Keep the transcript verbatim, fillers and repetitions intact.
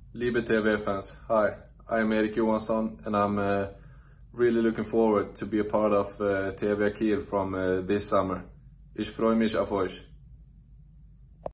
Liebe T V fans, hi, I'm Erik Johansson and I'm uh, really looking forward to be a part of uh, T V Kiel from uh, this summer. Ich freue mich auf euch.